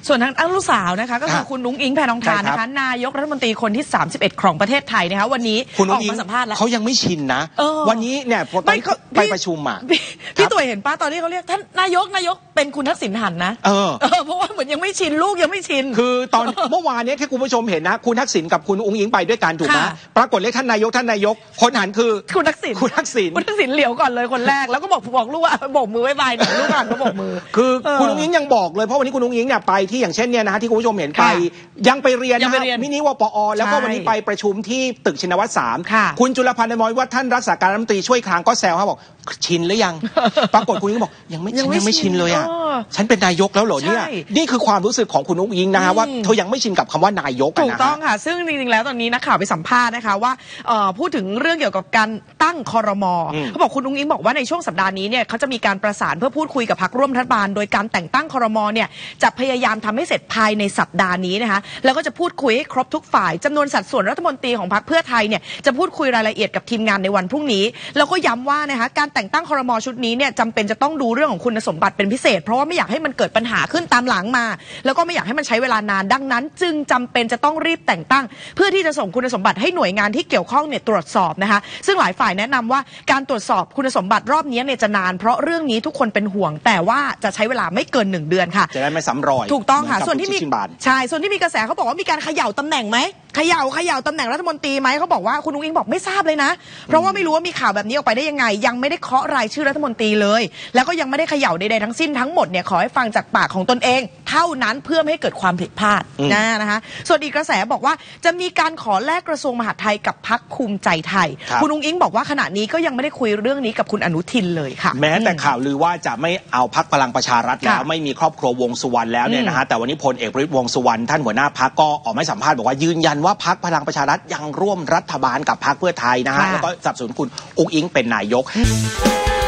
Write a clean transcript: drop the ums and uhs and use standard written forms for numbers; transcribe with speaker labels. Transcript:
Speaker 1: ส่วนทางลูกสาวนะคะก็คือคุณนุ้งอิงแพทองธารนะคะนายกรัฐมนตรีคนที่31ของประเทศไทยนะคะวันนี้ออกมาสัมภาษณ์แล้ว
Speaker 2: เขายังไม่ชินนะวันนี้เนี่ยไปประชุมอ่ะ
Speaker 1: พี่ตุ๋ยเห็นป้าตอนนี้เขาเรียกท่านนายกเป็นคุณทักษิณหันนะเพราะว่าเหมือนยังไม่ชินลูกยังไม่ชิน
Speaker 2: คือตอนเมื่อวานนี้ที่คุณผู้ชมเห็นนะคุณทักษิณกับคุณอุ้งอิงไปด้วยกันถูกไหมปรากฏเรียกท่านนายกคนหันคือ
Speaker 1: คุณทักษิณเหลียวก่อนเลยคนแรกแล้วก็บอกลูกว่าโบกมือบ๊ายบายหน่อยลูกอ่านก็โบกมือ
Speaker 2: คือคุณอุ้งอิงยังบอกเลยเพราะวันนี้คุณอุ้งอิงเนี่ยไปที่อย่างเช่นเนี่ยนะที่คุณผู้ชมเห็นไปยังไปเรียนนะมินิวปอแล้วก็วันนี้ไปประชุมที่ตึกชินวัตร3คุณจุลพันธ์อมรวิวัฒน์ท่านรักษาการรัฐมนตรีช่วยคลังก็แซวครับบอกชินหรือยังปรากฏคุณอุ้งบอกยังไม่ชินเลยอ่ะฉันเป็นนายกแล้วเหรอเนี่ยนี่คือความรู้สึกของคุณอุ้งอิงนะฮะว่าเธอยังไม่ชินกับคำว่านายก
Speaker 1: ถูกต้องค่ะซึ่งจริงๆแล้วตอนนี้นักข่าวไปสัมภาษณ์นะคะว่าพูดถึงเรื่องเกี่ยวกับการตั้งครม.เขาบอกคุณอุ้งอิงบอกว่าในช่วงสัปดาห์นี้เนี่ยเขาจะมีการประสานเพื่อพูดคุยกับพรรคร่วมรัฐบาลโดยการแต่งตั้งครม.เนี่ยจะพยายามทำให้เสร็จภายในสัปดาห์นี้นะคะแล้วก็จะพูดคุยให้ครบทุกฝ่ายจำนวนสัดส่วนรัฐมนตรีของพรรคเพื่อไทยเนี่ยจะพูดคุยรายละเอียดกับทีมงานในวันพรุ่งนี้แล้วก็ย้ำว่านะคะการแต่งตั้งครม.ชุดนี้เนี่ยจำเป็นจะต้องดูเรื่องของคุณสมบัติเป็นพิเศษเพราะว่าไม่อยากให้มันเกิดปัญหาขึ้นตามหลังมาแล้วก็ไม่อยากให้มันใช้เวลานานดังนั้นจึงจำเป็นจะต้องรีบแต่งตั้งเพื่อที่จะส่งคุณสมบัติให้หน่วยงานที่เกี่ยวข้องเนี่ยตรวจสอบนะคะซึ่งหลายฝ่ายแนะนำว่าการตรวจสอบคุณสมบัติรอบนี้เนี่ยจะนานเพราะเรื่องนี้ทุกคนเป็นห่วงแต่ว่าจะใช้เวลาไม่เกิน1 เดือนค่ะ
Speaker 2: จะได้ไม่ซ้ำรอย
Speaker 1: ถูกต้องค่ะส่วนที่มีกระแสเขาบอกว่ามีการเขย่าตำแหน่งไหมเขย่าตำแหน่งรัฐมนตรีไหมเขาบอกว่าคุณอุ้งอิงบอกไม่ทราบเลยนะเพราะว่าไม่รู้ว่ามีข่าวแบบนี้ออกไปได้ยังไงยังไม่ได้เคาะรายชื่อรัฐมนตรีเลยแล้วก็ยังไม่ได้เขย่าใดๆทั้งสิ้นทั้งหมดเนี่ยขอให้ฟังจากปากของตนเองเท่านั้นเพื่อไม่ให้เกิดความผิดพลาดนะคะส่วนอีกกระแสบอกว่าจะมีการขอแลกกระทรวงมหาดไทยกับพรรคภูมิใจไทยคุณอุ้งอิงบอกว่าขณะนี้ก็ยังไม่ได้คุยเรื่องนี้กับคุณอนุทินเลยค่ะ
Speaker 2: แม้แต่ข่าวลือว่าจะไม่เอาพรรคพลังประชารัฐแล้วไม่มีครอบครัววงสุวรรณแล้วเนี่ยนะฮะแต่วันนี้พลเอกประวิตรวงษ์สุวรรณท่านหัวหน้าพรรคก็ออกมาสัมภาษณ์บอกว่ายืนยันว่าพรรคพลังประชารัฐยังร่วมรัฐบาลกับพรรคเพื่อไทยนะฮะแล้วก็สนับสนุนคุณอุ้งอิงเป็นนายก